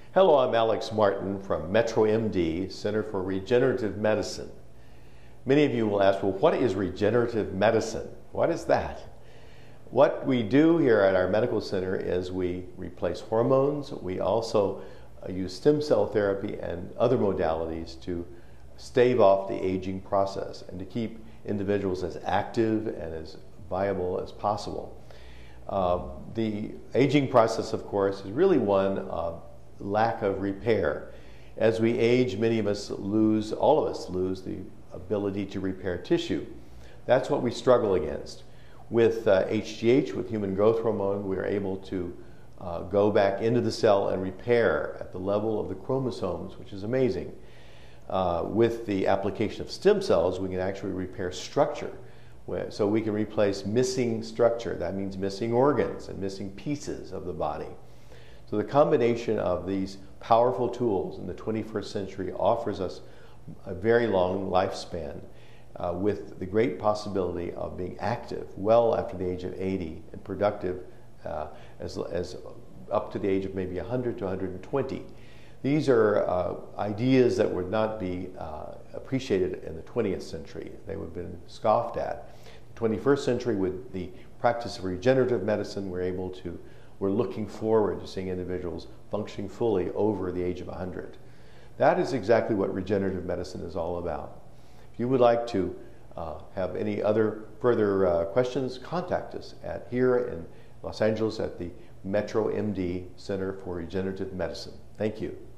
Hello, I'm Alex Martin from MetroMD, Center for Regenerative Medicine. Many of you will ask, well, what is regenerative medicine? What is that? What we do here at our medical center is we replace hormones. We also use stem cell therapy and other modalities to stave off the aging process and to keep individuals as active and as viable as possible. The aging process, of course, is really one of lack of repair. As we age, many of us lose, all of us lose the ability to repair tissue. That's what we struggle against. With HGH, with human growth hormone, we are able to go back into the cell and repair at the level of the chromosomes, which is amazing. With the application of stem cells, we can actually repair structure. So we can replace missing structure. That means missing organs and missing pieces of the body. So the combination of these powerful tools in the 21st century offers us a very long lifespan with the great possibility of being active well after the age of 80 and productive as up to the age of maybe 100 to 120. These are ideas that would not be appreciated in the 20th century. They would have been scoffed at. The 21st century, with the practice of regenerative medicine, we're looking forward to seeing individuals functioning fully over the age of 100. That is exactly what regenerative medicine is all about. If you would like to have any other further questions, contact us here in Los Angeles at the MetroMD Center for Regenerative Medicine. Thank you.